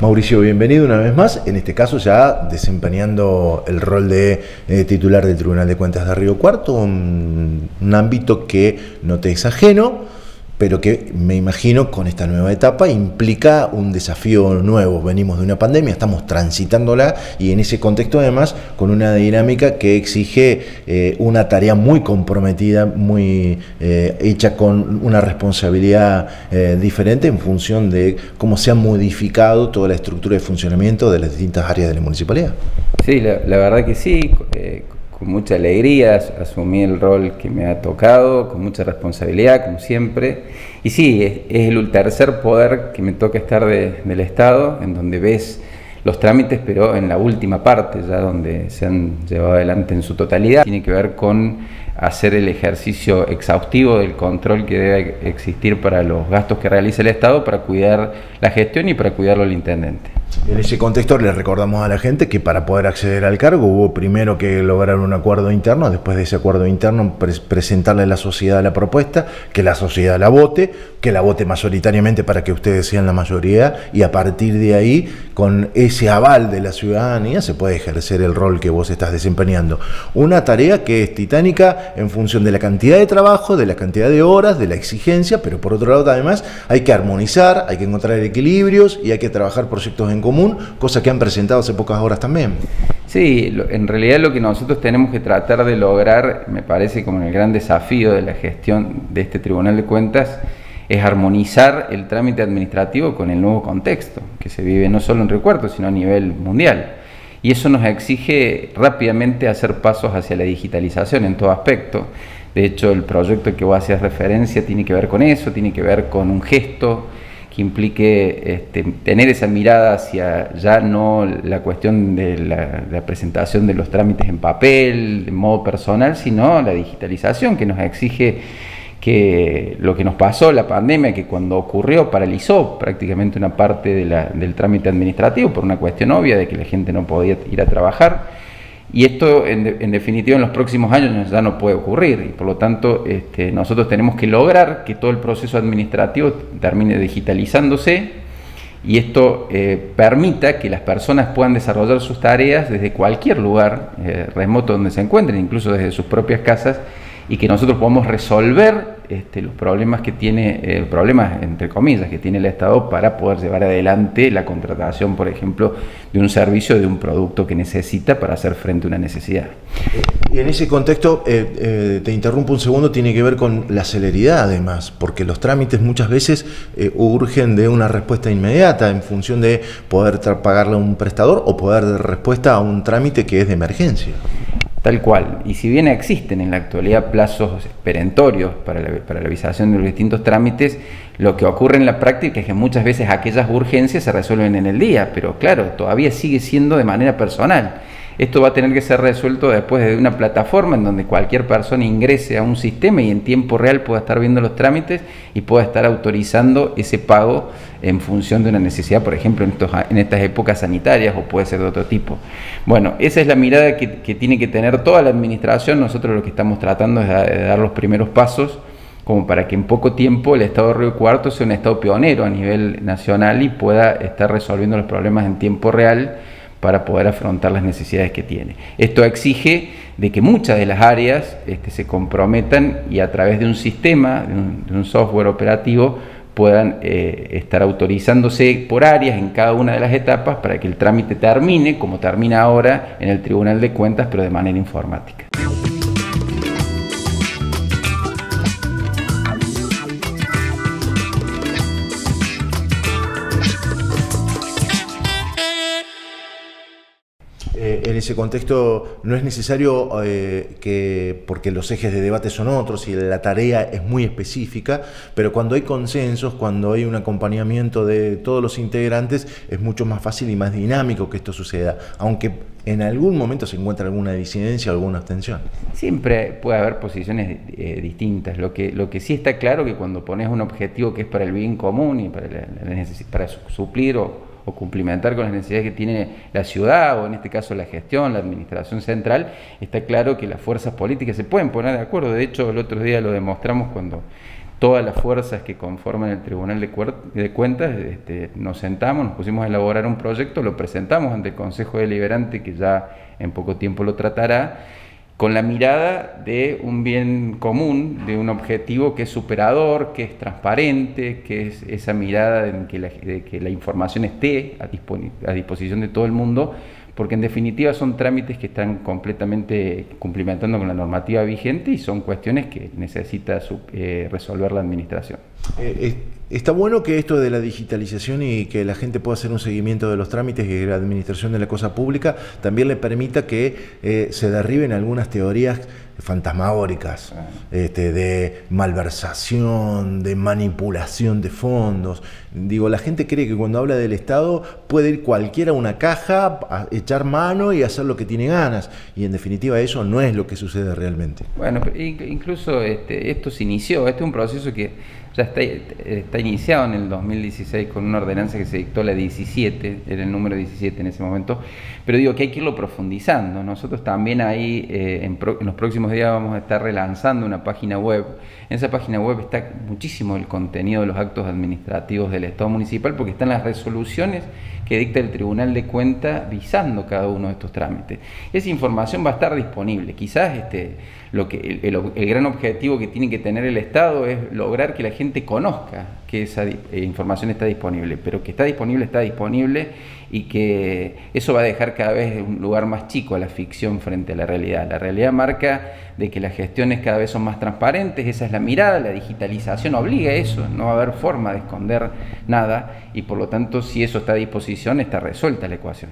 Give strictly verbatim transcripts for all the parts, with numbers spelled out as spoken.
Mauricio, bienvenido una vez más, en este caso ya desempeñando el rol de eh, titular del Tribunal de Cuentas de Río Cuarto, un, un ámbito que no te es ajeno, pero que me imagino con esta nueva etapa implica un desafío nuevo. Venimos de una pandemia, estamos transitándola y en ese contexto además con una dinámica que exige eh, una tarea muy comprometida, muy eh, hecha con una responsabilidad eh, diferente en función de cómo se ha modificado toda la estructura de funcionamiento de las distintas áreas de la municipalidad. Sí, la, la verdad que sí. Eh, con mucha alegría asumí el rol que me ha tocado, con mucha responsabilidad, como siempre. Y sí, es, es el tercer poder que me toca estar de, del Estado, en donde ves los trámites, pero en la última parte, ya donde se han llevado adelante en su totalidad. Tiene que ver con hacer el ejercicio exhaustivo del control que debe existir para los gastos que realiza el Estado, para cuidar la gestión y para cuidarlo el intendente. En ese contexto le recordamos a la gente que para poder acceder al cargo hubo primero que lograr un acuerdo interno, después de ese acuerdo interno pre presentarle a la sociedad la propuesta, que la sociedad la vote, que la vote mayoritariamente para que ustedes sean la mayoría y a partir de ahí, con ese aval de la ciudadanía, se puede ejercer el rol que vos estás desempeñando. Una tarea que es titánica en función de la cantidad de trabajo, de la cantidad de horas, de la exigencia, pero por otro lado además hay que armonizar, hay que encontrar equilibrios y hay que trabajar proyectos en común, cosa que han presentado hace pocas horas también. Sí, lo, en realidad lo que nosotros tenemos que tratar de lograr, me parece como el gran desafío de la gestión de este Tribunal de Cuentas, es armonizar el trámite administrativo con el nuevo contexto que se vive no solo en Río Cuarto, sino a nivel mundial. Y eso nos exige rápidamente hacer pasos hacia la digitalización en todo aspecto. De hecho, el proyecto que vos hacías referencia tiene que ver con eso, tiene que ver con un gesto que implique este, tener esa mirada hacia ya no la cuestión de la, la presentación de los trámites en papel, de modo personal, sino la digitalización que nos exige que lo que nos pasó, la pandemia, que cuando ocurrió paralizó prácticamente una parte de la, del trámite administrativo por una cuestión obvia de que la gente no podía ir a trabajar. Y esto, en, de, en definitiva, en los próximos años ya no puede ocurrir. Y por lo tanto, este, nosotros tenemos que lograr que todo el proceso administrativo termine digitalizándose y esto eh, permita que las personas puedan desarrollar sus tareas desde cualquier lugar eh, remoto donde se encuentren, incluso desde sus propias casas, y que nosotros podamos resolver este, los problemas que tiene, eh, problemas entre comillas, que tiene el Estado para poder llevar adelante la contratación, por ejemplo, de un servicio, de un producto que necesita para hacer frente a una necesidad. Y en ese contexto, eh, eh, te interrumpo un segundo, tiene que ver con la celeridad además, porque los trámites muchas veces eh, urgen de una respuesta inmediata en función de poder pagarle a un prestador o poder dar respuesta a un trámite que es de emergencia. Tal cual, y si bien existen en la actualidad plazos perentorios para la, para la realización de los distintos trámites, lo que ocurre en la práctica es que muchas veces aquellas urgencias se resuelven en el día, pero claro, todavía sigue siendo de manera personal. Esto va a tener que ser resuelto después de una plataforma en donde cualquier persona ingrese a un sistema y en tiempo real pueda estar viendo los trámites y pueda estar autorizando ese pago en función de una necesidad, por ejemplo, en, estos, en estas épocas sanitarias o puede ser de otro tipo. Bueno, esa es la mirada que, que tiene que tener toda la administración. Nosotros lo que estamos tratando es de dar los primeros pasos como para que en poco tiempo el Estado de Río Cuarto sea un Estado pionero a nivel nacional y pueda estar resolviendo los problemas en tiempo real para poder afrontar las necesidades que tiene. Esto exige de que muchas de las áreas este, se comprometan y a través de un sistema, de un, de un software operativo, puedan eh, estar autorizándose por áreas en cada una de las etapas para que el trámite termine, como termina ahora en el Tribunal de Cuentas, pero de manera informática. En ese contexto no es necesario eh, que, porque los ejes de debate son otros y la tarea es muy específica, pero cuando hay consensos, cuando hay un acompañamiento de todos los integrantes, es mucho más fácil y más dinámico que esto suceda, aunque en algún momento se encuentra alguna disidencia o alguna abstención. Siempre puede haber posiciones eh, distintas. Lo que, lo que sí está claro que cuando pones un objetivo que es para el bien común y para, la, la para suplir o o cumplimentar con las necesidades que tiene la ciudad, o en este caso la gestión, la administración central, está claro que las fuerzas políticas se pueden poner de acuerdo. De hecho, el otro día lo demostramos cuando todas las fuerzas que conforman el Tribunal de, de Cuentas, este, nos sentamos, nos pusimos a elaborar un proyecto, lo presentamos ante el Consejo Deliberante, que ya en poco tiempo lo tratará, con la mirada de un bien común, de un objetivo que es superador, que es transparente, que es esa mirada de que la, de que la información esté a, dispo, a disposición de todo el mundo, porque en definitiva son trámites que están completamente cumplimentando con la normativa vigente y son cuestiones que necesita su, eh, resolver la administración. Eh, está bueno que esto de la digitalización y que la gente pueda hacer un seguimiento de los trámites y la administración de la cosa pública también le permita que eh, se derriben algunas teorías fantasmagóricas, ah. este, de malversación, de manipulación de fondos. Digo, la gente cree que cuando habla del Estado puede ir cualquiera a una caja, a echar mano y hacer lo que tiene ganas, y en definitiva eso no es lo que sucede realmente. Bueno, incluso este, esto se inició, este es un proceso que ya está, está iniciado en el dos mil dieciséis con una ordenanza que se dictó, la diecisiete, era el número diecisiete en ese momento, pero digo que hay que irlo profundizando. Nosotros también ahí eh, en, pro, en los próximos días vamos a estar relanzando una página web. En esa página web está muchísimo el contenido de los actos administrativos del Estado municipal, porque están las resoluciones que dicta el Tribunal de Cuentas visando cada uno de estos trámites. Esa información va a estar disponible. Quizás este, lo que, el, el, el gran objetivo que tiene que tener el Estado es lograr que la gente conozca que esa eh, información está disponible, pero que está disponible, está disponible, y que eso va a dejar cada vez un lugar más chico a la ficción frente a la realidad. La realidad marca de que las gestiones cada vez son más transparentes, esa es la mirada, la digitalización obliga a eso, no va a haber forma de esconder nada, y por lo tanto si eso está a disposición está resuelta la ecuación.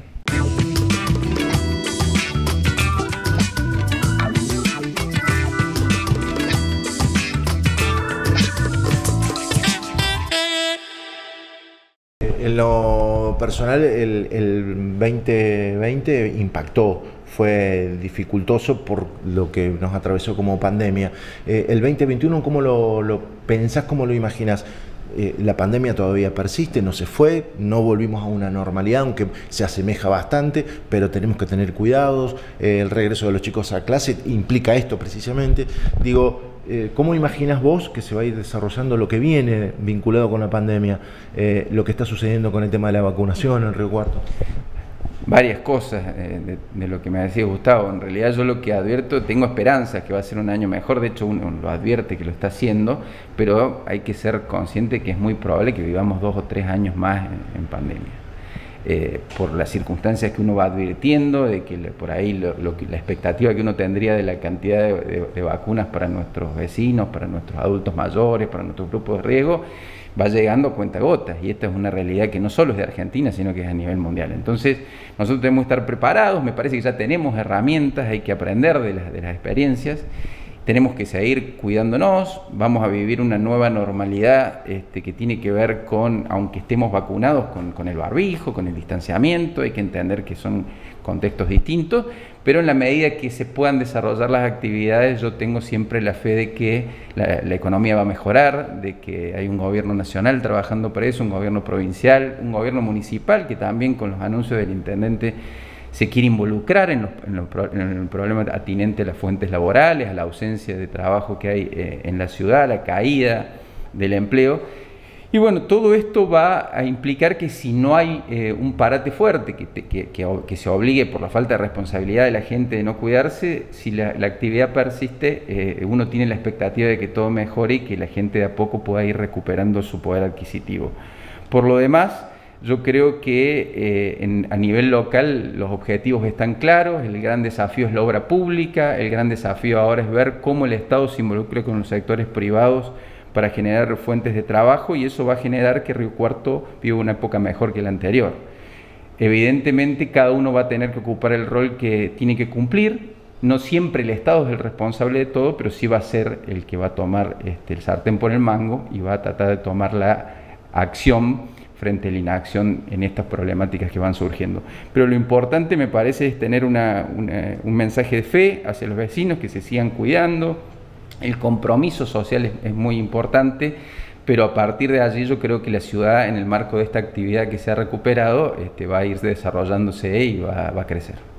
En lo personal, el, el veinte veinte impactó, fue dificultoso por lo que nos atravesó como pandemia. Eh, el veinte veintiuno, ¿cómo lo, lo pensás, cómo lo imaginas? Eh, la pandemia todavía persiste, no se fue, no volvimos a una normalidad, aunque se asemeja bastante, pero tenemos que tener cuidados. Eh, el regreso de los chicos a clase implica esto precisamente. Digo, eh, ¿cómo imaginas vos que se va a ir desarrollando lo que viene vinculado con la pandemia, eh, lo que está sucediendo con el tema de la vacunación en Río Cuarto? Varias cosas eh, de, de lo que me decía Gustavo. En realidad yo lo que advierto, tengo esperanza que va a ser un año mejor, de hecho uno lo advierte que lo está haciendo, pero hay que ser consciente que es muy probable que vivamos dos o tres años más en, en pandemia. Eh, por las circunstancias que uno va advirtiendo, de que por ahí lo, lo que, la expectativa que uno tendría de la cantidad de, de, de vacunas para nuestros vecinos, para nuestros adultos mayores, para nuestros grupos de riesgo, va llegando a cuentagotas, y esta es una realidad que no solo es de Argentina, sino que es a nivel mundial. Entonces nosotros tenemos que estar preparados, me parece que ya tenemos herramientas, hay que aprender de las, de las experiencias, tenemos que seguir cuidándonos, vamos a vivir una nueva normalidad este, que tiene que ver con, aunque estemos vacunados, con, con el barbijo, con el distanciamiento, hay que entender que son contextos distintos, pero en la medida que se puedan desarrollar las actividades, yo tengo siempre la fe de que la, la economía va a mejorar, de que hay un gobierno nacional trabajando para eso, un gobierno provincial, un gobierno municipal que también con los anuncios del intendente se quiere involucrar en, los, en, los, en el problema atinente a las fuentes laborales, a la ausencia de trabajo que hay eh, en la ciudad, a la caída del empleo. Y bueno, todo esto va a implicar que si no hay eh, un parate fuerte, que, que, que, que se obligue por la falta de responsabilidad de la gente de no cuidarse, si la, la actividad persiste, eh, uno tiene la expectativa de que todo mejore y que la gente de a poco pueda ir recuperando su poder adquisitivo. Por lo demás, yo creo que eh, en, a nivel local los objetivos están claros, el gran desafío es la obra pública, el gran desafío ahora es ver cómo el Estado se involucra con los sectores privados para generar fuentes de trabajo, y eso va a generar que Río Cuarto viva una época mejor que la anterior. Evidentemente cada uno va a tener que ocupar el rol que tiene que cumplir, no siempre el Estado es el responsable de todo, pero sí va a ser el que va a tomar este, el sartén por el mango y va a tratar de tomar la acción frente a la inacción en estas problemáticas que van surgiendo. Pero lo importante me parece es tener una, una, un mensaje de fe hacia los vecinos, que se sigan cuidando. El compromiso social es, es muy importante, pero a partir de allí yo creo que la ciudad, en el marco de esta actividad que se ha recuperado, este, va a ir desarrollándose y va, va a crecer.